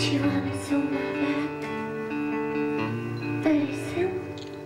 She wanted so much back, but it's simple.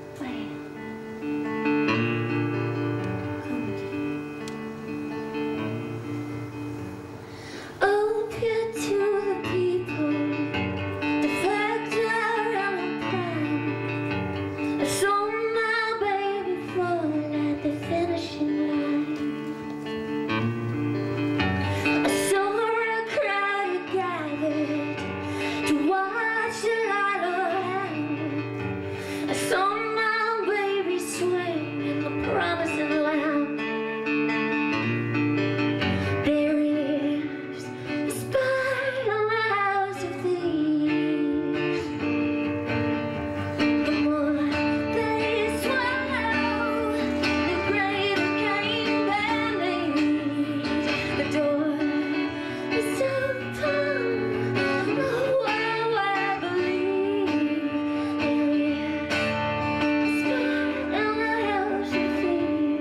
Open to the people, the factor and the prime. I saw my baby fall at the finishing line. I saw a crowd gathered to watch the light around. I saw my baby swing in the promised land. There is a spite on the house of thieves. The more they swallow, the greater came their need. The door is open, the world will believe. There is a spite on the house of thieves.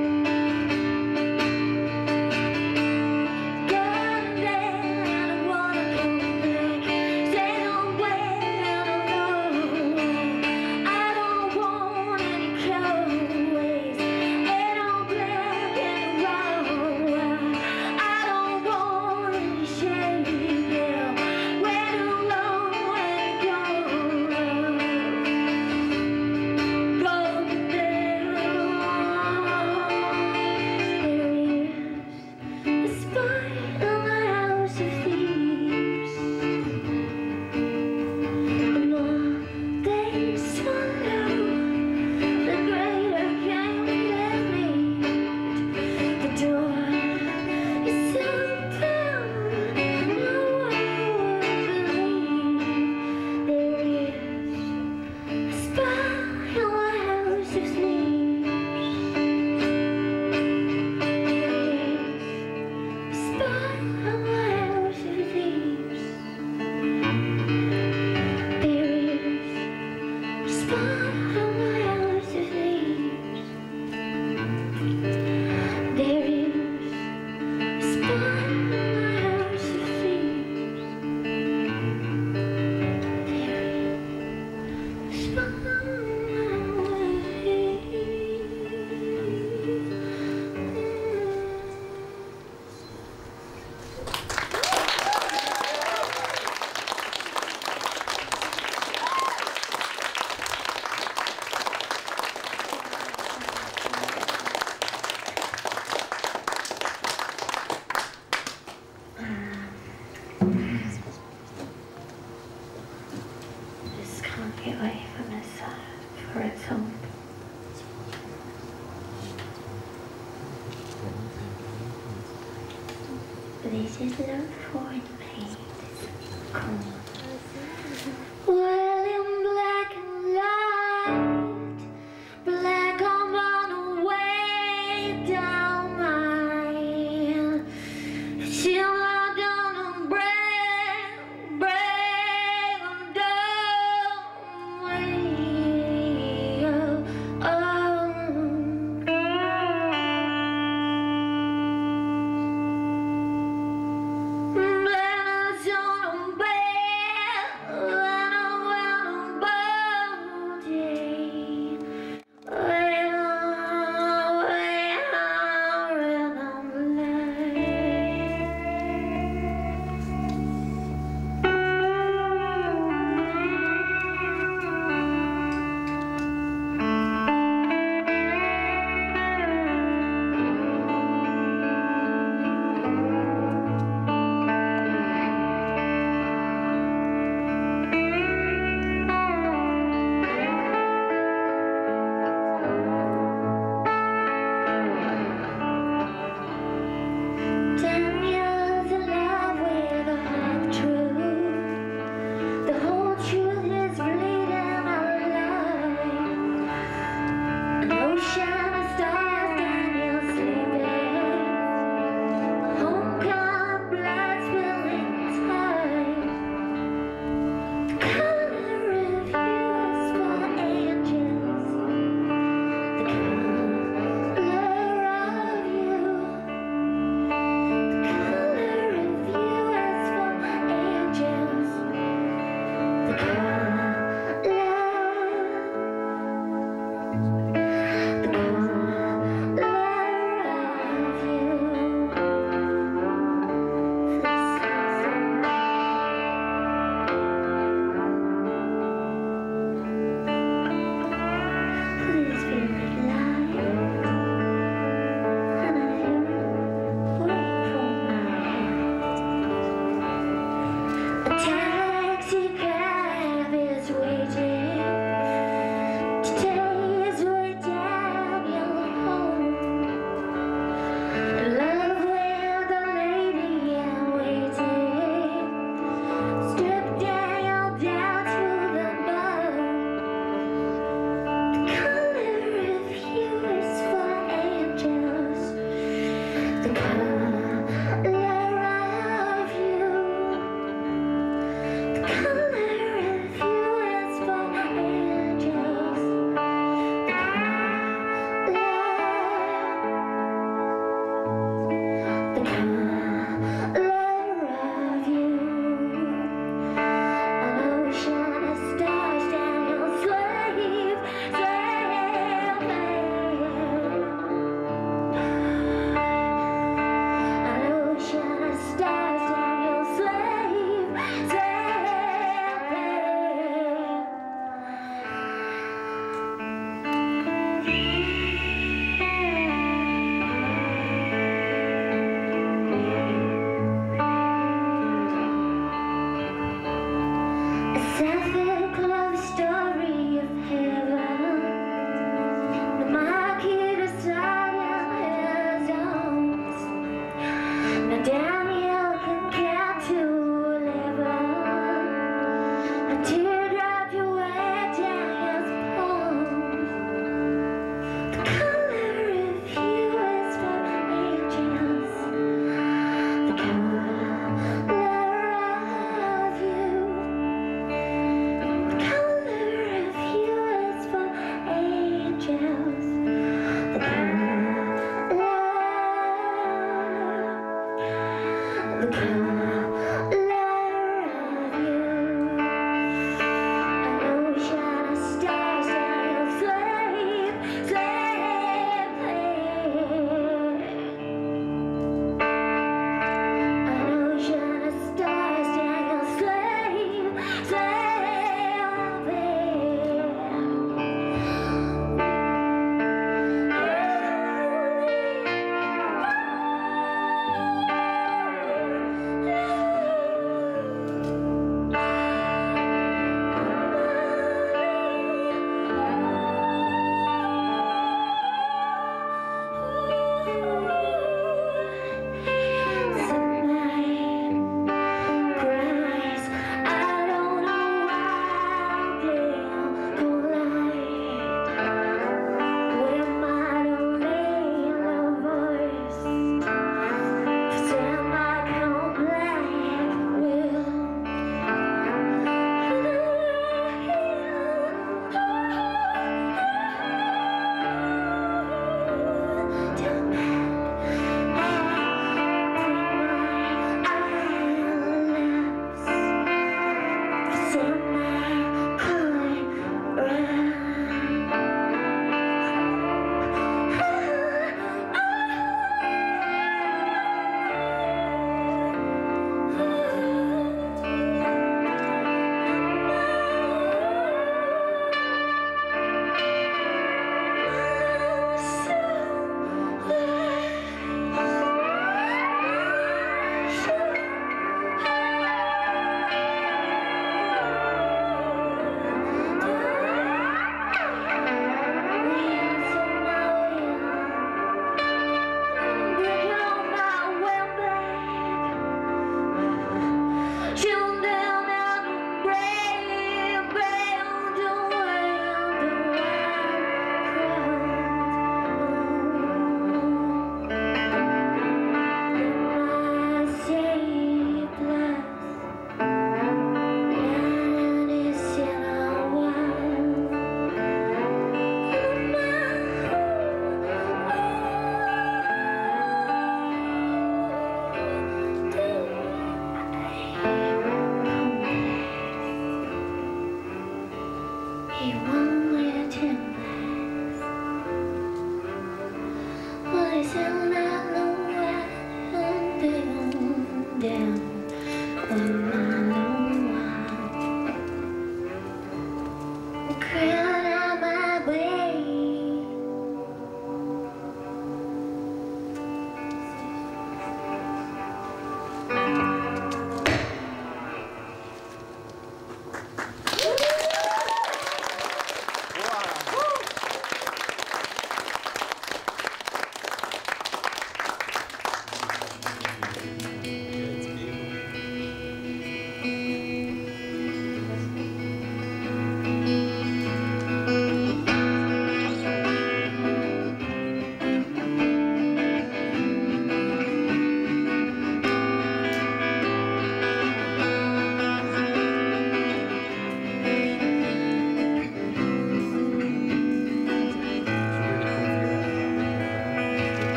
Gone there and I wanna come back. Stay somewhere alone. I don't want any cowboys. Ain't no black and white. I don't want any shame. Where do long and go? Go there. There is a spite on the house of thieves. The more they swallow, the greater can their need. The door is open, no one will believe. There is a spite on the house of thieves. Spot on the house of thieves. There is a spot on the house of thieves. There is a spot on the house of thieves. There is a spot on the house of Just can't get away from this for its own. This is love for the pain. Cool. Well, in black and light, black on the way down mine. Till I don't break on down way. Black He won't let him back. But he's still not nowhere down. One mile wide. Crying out my way.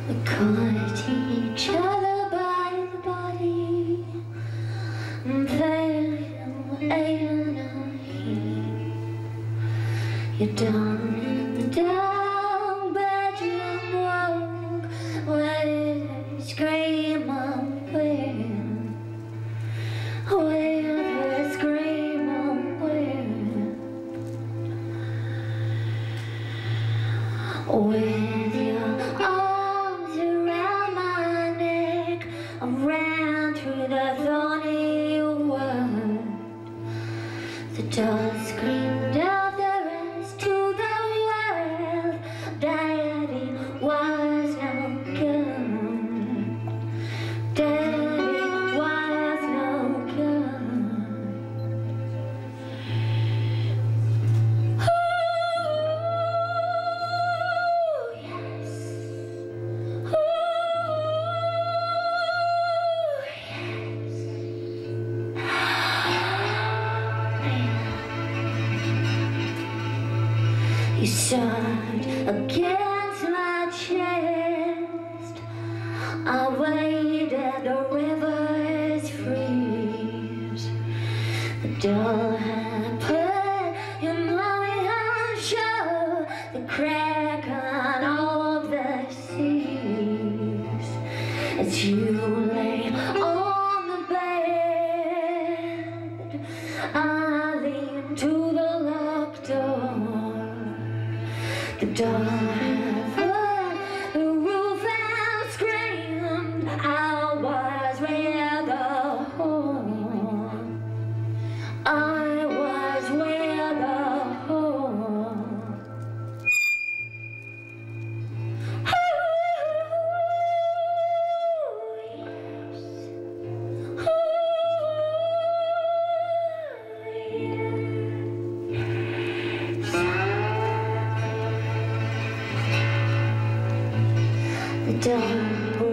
We caught each other by the body and fell in a heap. You're down in the down bedroom walk where they scream on wind, where they scream on wind, with your arms around my neck. I ran through the thorny wood. The dog screamed out the rest to the world. Daddy was no good. Daddy was no good. Ooh, yes. Ooh, yes. You stood against my chest. I waited the rivers freeze. The door had put your mommy on show. The crack on all the seas. As you lay on the bed, I leaned to the locked door. The door had put the roof and screamed. I was where the home. I was where the home. Ooh, yes. Ooh, yes. The dawn